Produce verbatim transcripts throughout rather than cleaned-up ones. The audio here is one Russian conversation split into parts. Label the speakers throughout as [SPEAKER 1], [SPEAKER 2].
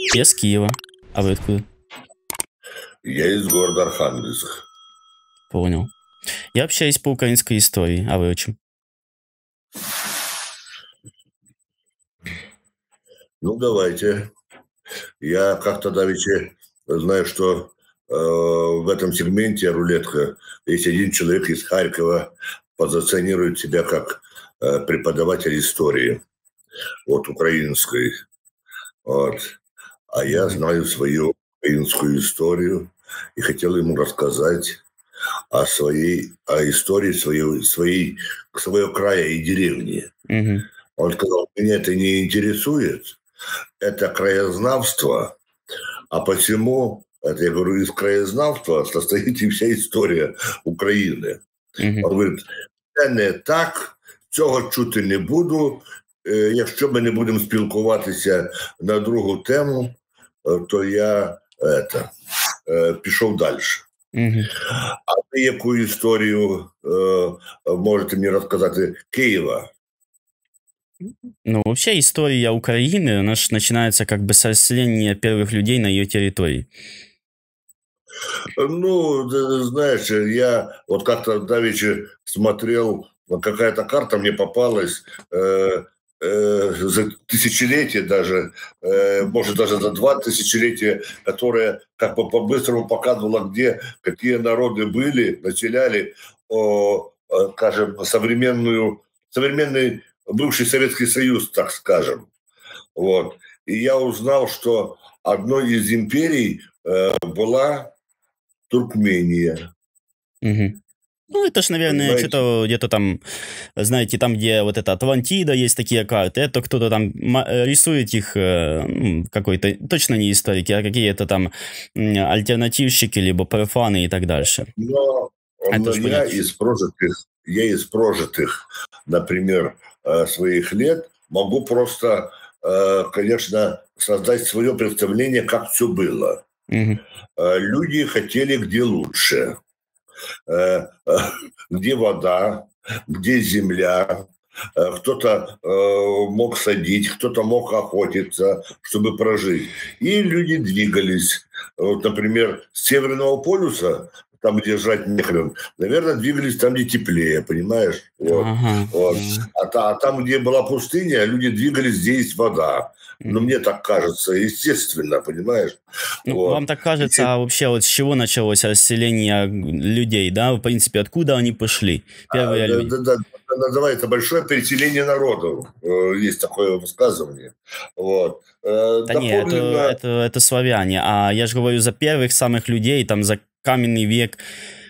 [SPEAKER 1] Я с Киева. А вы откуда?
[SPEAKER 2] Я из города Архангельск.
[SPEAKER 1] Понял. Я общаюсь по украинской истории. А вы о чем?
[SPEAKER 2] Ну, давайте. Я как-то давеча знаю, что э, в этом сегменте рулетка, если один человек из Харькова позиционирует себя как э, преподаватель истории, вот, украинской, вот, а я знаю свою украинскую историю и хотел ему рассказать о своей, о истории своей, своей, своего края и деревни.
[SPEAKER 1] Угу.
[SPEAKER 2] Он сказал, меня это не интересует, это краезнавство, а посему, это я говорю, из краезнавства состоит и вся история України.
[SPEAKER 1] Угу.
[SPEAKER 2] Он говорить, це не так, цього чути не буду, якщо ми не будемо спілкуватися на другу тему, то я это, пішов далі.
[SPEAKER 1] Угу.
[SPEAKER 2] А ви яку історію можете мені розказати Києва?
[SPEAKER 1] Ну, вообще история Украины, она же начинается как бы с расселения первых людей на ее территории.
[SPEAKER 2] Ну, знаешь, я вот как-то давеча смотрел, какая-то карта мне попалась, э, э, за тысячелетие даже, э, может даже за два тысячелетия, которая как бы по-быстрому показывала, где какие народы были, населяли, о, скажем, современную, современный бывший Советский Союз, так скажем. Вот. И я узнал, что одной из империй э, была Туркмения.
[SPEAKER 1] Угу. Ну, это ж, наверное,
[SPEAKER 2] Понимаете?
[SPEAKER 1] что-то где-то там, знаете, там, где вот это Атлантида, есть такие карты, это кто-то там рисует их, ну, какой-то, точно не историки, а какие-то там альтернативщики, либо профаны и так дальше.
[SPEAKER 2] Но, но я из прожитых, я из прожитых, например, своих лет могу просто, конечно, создать свое представление, как все было.
[SPEAKER 1] Угу.
[SPEAKER 2] Люди хотели где лучше. Где вода, где земля, кто-то мог садить, кто-то мог охотиться, чтобы прожить. И люди двигались. Вот, например, с Северного полюса, там, где жрать нехрен, наверное, двигались там, где теплее, понимаешь? Вот.
[SPEAKER 1] Ага.
[SPEAKER 2] Вот. А, а там, где была пустыня, люди двигались, где есть вода. Но мне так кажется, естественно, понимаешь?
[SPEAKER 1] Ну,
[SPEAKER 2] вот.
[SPEAKER 1] вам так кажется, а вообще вот с чего началось расселение людей, да? В принципе, откуда они пошли? Первые
[SPEAKER 2] а,
[SPEAKER 1] люди.
[SPEAKER 2] Да, да, да, называется большое переселение народов. Есть такое высказывание. Вот.
[SPEAKER 1] Да
[SPEAKER 2] Дополнено...
[SPEAKER 1] нет, это, это, это славяне. А я же говорю за первых самых людей, там, за каменный век.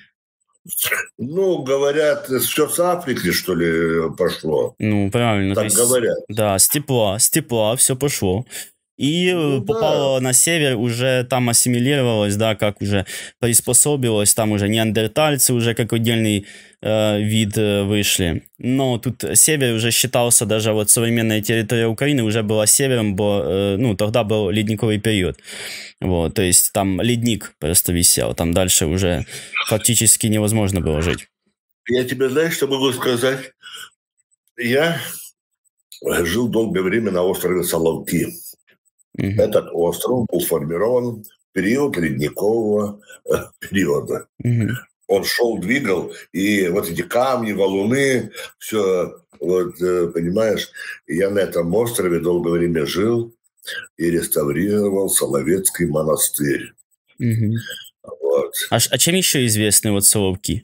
[SPEAKER 2] Ну, говорят, все с Африки, что ли, пошло.
[SPEAKER 1] Ну, правильно.
[SPEAKER 2] Так
[SPEAKER 1] есть,
[SPEAKER 2] говорят.
[SPEAKER 1] Да, с тепла, с тепла все пошло. И ну, попало да. на север, уже там ассимилировалось, да, как уже приспособилось, там уже неандертальцы уже как отдельный э, вид э, вышли. Но тут север уже считался, даже вот современная территория Украины уже была севером, бо, э, ну, тогда был ледниковый период. Вот, то есть там ледник просто висел, там дальше уже фактически невозможно было жить.
[SPEAKER 2] Я тебе, знаешь, что могу сказать? Я жил долгое время на острове Соловки. Угу. Этот остров был сформирован в период ледникового э, периода.
[SPEAKER 1] Угу.
[SPEAKER 2] Он шел, двигал, и вот эти камни, валуны, все, вот, э, понимаешь, и я на этом острове долгое время жил и реставрировал Соловецкий монастырь.
[SPEAKER 1] Угу.
[SPEAKER 2] Вот.
[SPEAKER 1] А, а чем еще известны вот Соловки?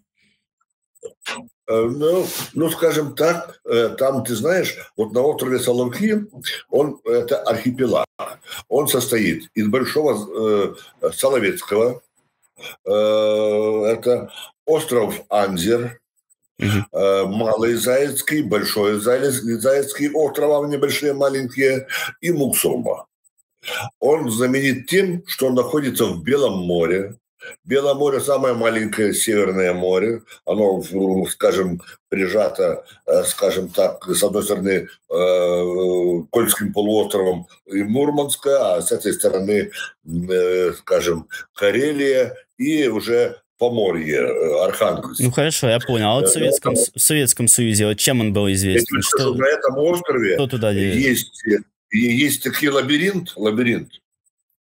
[SPEAKER 2] Ну, ну, скажем так, там, ты знаешь, вот на острове Соловки, он, это архипелаг, он состоит из большого э, Соловецкого, э, это остров Анзер,
[SPEAKER 1] uh-huh.
[SPEAKER 2] э, Малый Заяцкий, Большой Заяцкий острова, небольшие, маленькие, и Муксурма. Он знаменит тем, что он находится в Белом море. Белое море – самое маленькое Северное море. Оно, скажем, прижато, скажем так, с одной стороны, Кольским полуостровом и Мурманское, а с этой стороны, скажем, Карелия и уже Поморье, Архангельск.
[SPEAKER 1] Ну, хорошо, я понял. А вот в Советском, в Советском Союзе, вот чем он был известен?
[SPEAKER 2] Я что... скажу, на этом острове
[SPEAKER 1] Кто туда
[SPEAKER 2] есть, есть такой лабиринт, лабиринт.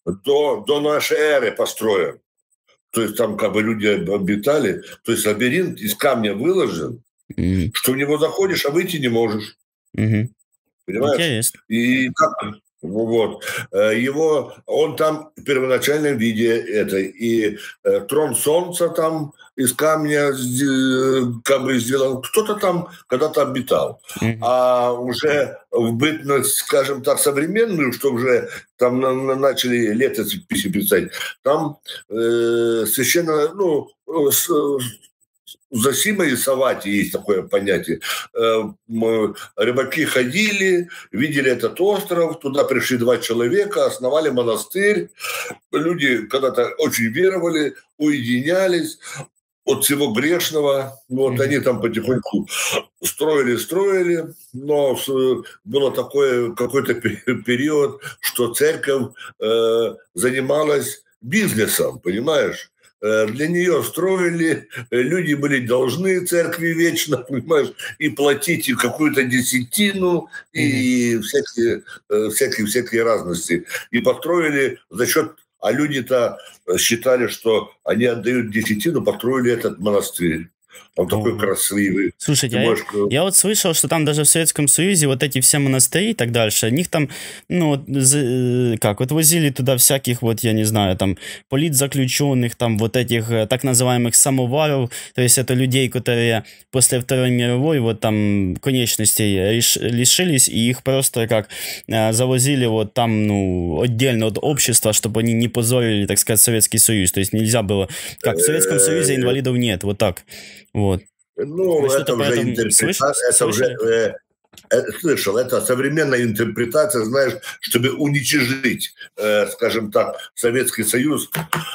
[SPEAKER 2] до, до нашей эры построен. То есть там как бы люди обитали. То есть лабиринт из камня выложен, mm-hmm. что в него заходишь, а выйти не можешь.
[SPEAKER 1] Mm-hmm.
[SPEAKER 2] Понимаешь?
[SPEAKER 1] Интересно.
[SPEAKER 2] И как... Вот. Его, он там в первоначальном виде это, и э, трон солнца там из камня как бы сделал, кто-то там когда-то обитал. Mm-hmm. А уже в бытность, скажем так, современную, что уже там на, на, начали летописи писать, там э, священно, ну, с, Зосима и Савати есть такое понятие. Рыбаки ходили, видели этот остров, туда пришли два человека, основали монастырь. Люди когда-то очень веровали, уединялись от всего грешного. Вот mm-hmm. они там потихоньку строили, строили, но было такое какой-то период, что церковь э, занималась бизнесом, понимаешь? Для нее строили, люди были должны церкви вечно, понимаешь, и платить и какую-то десятину, и mm-hmm. всякие, всякие, всякие разности. И построили за счет... А люди-то считали, что они отдают десятину, построили этот монастырь. Он такой mm-hmm. красивый.
[SPEAKER 1] Слушайте, можешь... я, я вот слышал, что там даже в Советском Союзе вот эти все монастыри и так дальше, них там, ну, как, вот возили туда всяких, вот, я не знаю, там, политзаключенных, там, вот этих так называемых самоваров, то есть это людей, которые после Второй мировой, вот, там, конечностей реш... лишились, и их просто, как, завозили вот там, ну, отдельно от общества, чтобы они не позорили, так сказать, Советский Союз, то есть нельзя было, как, в Советском Союзе инвалидов нет, вот так. Вот.
[SPEAKER 2] Ну, это уже интерпретация, это уже, э, э, слышал, это современная интерпретация, знаешь, чтобы уничижить, э, скажем так, Советский Союз.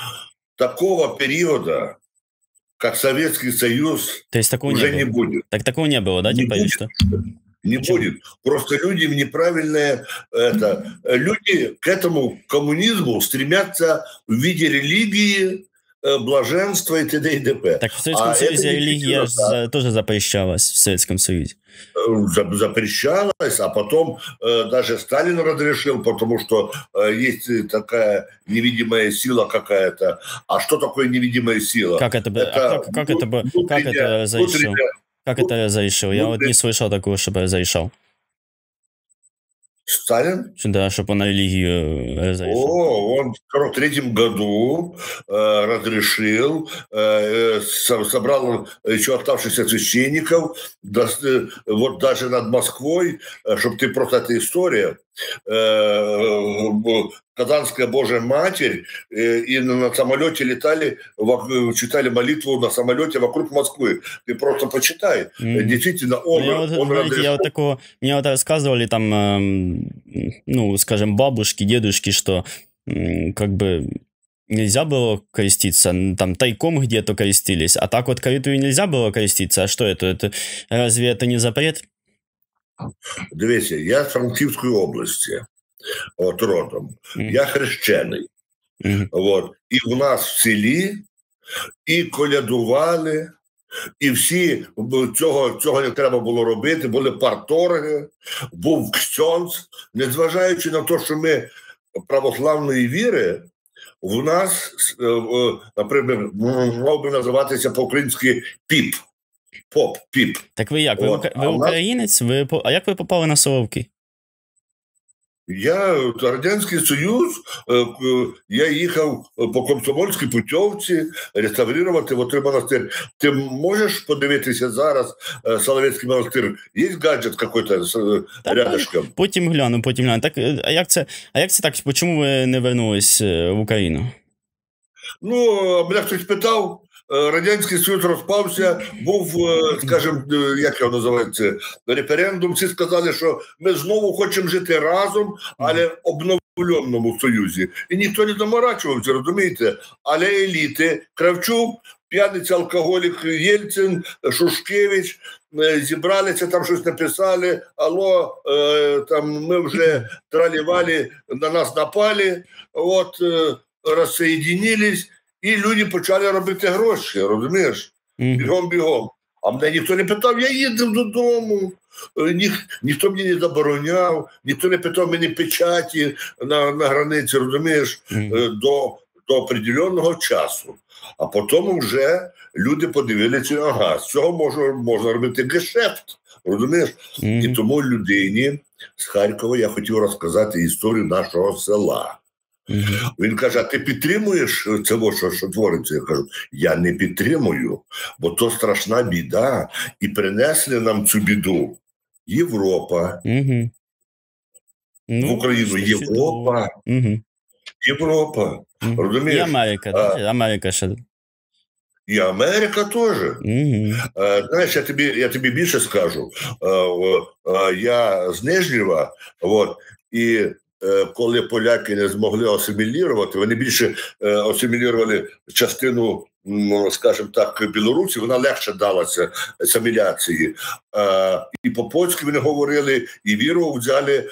[SPEAKER 2] Такого периода, как Советский Союз,
[SPEAKER 1] то есть такого
[SPEAKER 2] уже
[SPEAKER 1] не,
[SPEAKER 2] не будет.
[SPEAKER 1] Так такого не было, да,
[SPEAKER 2] не
[SPEAKER 1] типа,
[SPEAKER 2] будет.
[SPEAKER 1] или что?
[SPEAKER 2] Не Почему? Будет. Просто люди неправильные, это, люди к этому коммунизму стремятся в виде религии, блаженство и т.д. и т.п.
[SPEAKER 1] Так в Советском а Союзе религия за, тоже запрещалась в Советском Союзе.
[SPEAKER 2] Запрещалась, а потом э, даже Сталин разрешил, потому что э, есть такая невидимая сила какая-то. А что такое невидимая сила?
[SPEAKER 1] Как это, это, а как, как это, как это разрешил? Как это разрешил? Я вот не слышал такого, чтобы разрешал.
[SPEAKER 2] Сталин?
[SPEAKER 1] Да, чтобы он религию разрешил.
[SPEAKER 2] О, он в сорок третьем году э, разрешил, э, собрал еще оставшихся священников, да, э, вот даже над Москвой, э, чтобы ты просто, эта история, э, Казанская Божья Матерь, э, и на самолете летали, читали молитву на самолете вокруг Москвы. Ты просто почитай. Mm-hmm. Действительно, он,
[SPEAKER 1] я вот,
[SPEAKER 2] он
[SPEAKER 1] знаете,
[SPEAKER 2] разрешил.
[SPEAKER 1] Я вот такого, мне вот рассказывали там, э, ну, скажем, бабушки, дедушки, что э, как бы нельзя было креститься, там тайком где-то крестились, а так вот коритую нельзя было креститься. А что это? это разве это не запрет?
[SPEAKER 2] Дивіться, я з Франківської області, от родом, mm. я хрещений. Mm. От. І в нас в селі і колядували, і всі, цього, цього не треба було робити, були парторги, був ксьонц, незважаючи на те, що ми православної віри, в нас, наприклад, мав би називатися по-українськи піп. Поп, піп.
[SPEAKER 1] Так ви як? Ви, От, ви українець? Ви, а як ви попали на Соловки?
[SPEAKER 2] Я, Радянський Союз, я їхав по Комсомольській путівці реставрувати в той монастир. Ти можеш подивитися зараз Соловецький монастир? Є гаджет якийсь рядышком?
[SPEAKER 1] Потім гляну, потім гляну. Так, а як це, а як це так? Чому ви не вернулись в Україну?
[SPEAKER 2] Ну, мене хтось питав, Радянський Союз розпався, був, скажімо, як його називається, референдум, всі сказали, що ми знову хочемо жити разом, але в обновленому Союзі. І ніхто не заморачувався, розумієте? Але еліти, Кравчук, п'яниця, алкоголік Єльцин, Шушкевич, зібралися, там щось написали, алло, там ми вже тралівали, на нас напали, от, розсоєдинились, і люди почали робити гроші, розумієш? Бігом-бігом. А мене ніхто не питав, я їздив додому. Ні, ніхто мені не забороняв, ніхто не питав мені печаті на, на границі, розумієш, mm. до, до определеного часу. А потім вже люди подивилися, ага, з цього можна, можна робити гешефт, розумієш? Mm. І тому людині з Харкова я хотів розказати історію нашого села. Mm-hmm. Він каже, а ти підтримуєш це, що, що твориться? Я кажу, я не підтримую, бо то страшна біда. І принесли нам цю біду Європа. Mm-hmm. Ну, в Україну Європа. Mm-hmm. Європа. Mm-hmm. Розумієш?
[SPEAKER 1] І Америка, а, так? Америка ще.
[SPEAKER 2] І Америка теж. Mm-hmm. А, знаєш, я тобі, я тобі більше скажу. А, а, я з Нижнєва, от, і коли поляки не змогли асимілювати, вони більше асимілювали частину, скажімо так, Білорусі, вона легше далася асиміляції. І по-польськи вони говорили, і віру взяли,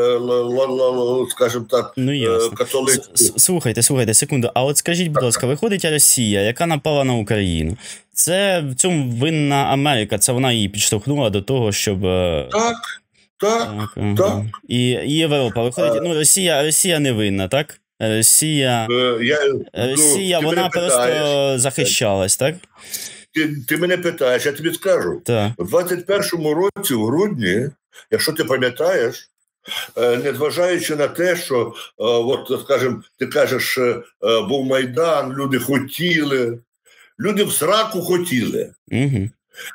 [SPEAKER 2] скажімо так,
[SPEAKER 1] ну,
[SPEAKER 2] католицьку.
[SPEAKER 1] Слухайте, слухайте, секунду. А от скажіть, будь ласка, виходить Росія, яка напала на Україну. Це в цьому винна Америка, це вона її підштовхнула до того, щоб...
[SPEAKER 2] Так. Так, так, так.
[SPEAKER 1] І, і Європа. Виходить, ну, Росія, Росія не винна, так? Росія, Я, Росія ну, вона просто питаєш. захищалась, так?
[SPEAKER 2] Ти, ти мене питаєш, я тобі скажу. Так. У двадцять першому році, в грудні, якщо ти пам'ятаєш, незважаючи на те, що, от, скажімо, ти кажеш, був Майдан, люди хотіли, люди в сраку хотіли. Угу.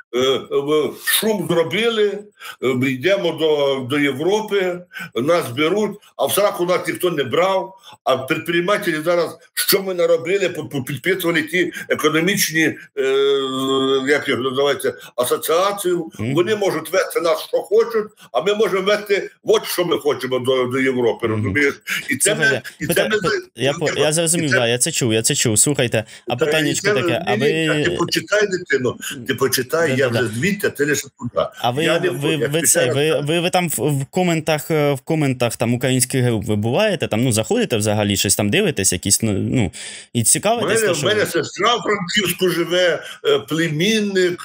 [SPEAKER 2] Шум зробили, йдемо до, до Європи, нас беруть, а в сраку нас ніхто не брав, а підприємці зараз, що ми наробили, підписували ті економічні, е, як їх називається, асоціації, mm-hmm. вони можуть вести нас, що хочуть, а ми можемо вести от, що ми хочемо до, до Європи, розумієш? І це
[SPEAKER 1] ми... І це ми... Я, я, я зрозумів, це... Да, я це чув, я це чув, слухайте, а питаннячко це... таке, а ви...
[SPEAKER 2] Ти почитай, дитину, ти почитай, да, я да, вже звідти, ти лише туди.
[SPEAKER 1] А ви, ви, ви, ви, це, ви, ви, ви там в, в коментах, в коментах там українських груп ви буваєте, там, ну, заходите взагалі, щось там дивитесь, якісь, ну, ну і цікавитесь?
[SPEAKER 2] У мене,
[SPEAKER 1] що...
[SPEAKER 2] мене сестра в Франківську живе, племінник,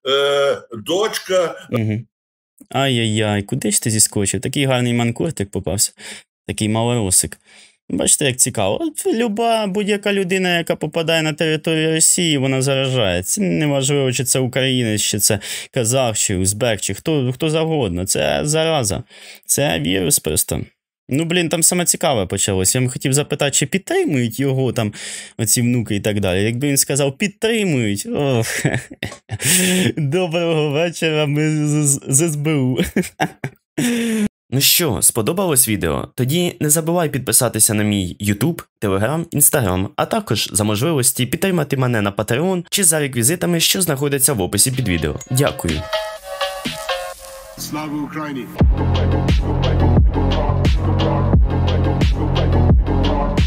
[SPEAKER 2] дочка.
[SPEAKER 1] Угу. Ай-яй-яй, куди ж ти зіскочив? Такий гарний манкуртик попався, такий малоросик. Бачите, як цікаво. Люба, будь-яка людина, яка попадає на територію Росії, вона заражає. Це неважливо, чи це українець, чи це казах, чи узбек, чи хто, хто завгодно. Це зараза. Це вірус просто. Ну, блін, там саме цікаве почалось. Я б хотів запитати, чи підтримують його там оці внуки і так далі. Якби він сказав, підтримують. Ох. Доброго вечора, ми з, з ес бе у. Ну що, сподобалось відео? Тоді не забувай підписатися на мій YouTube, Telegram, Instagram, а також за можливості підтримати мене на Patreon чи за реквізитами, що знаходяться в описі під відео. Дякую. Слава Україні!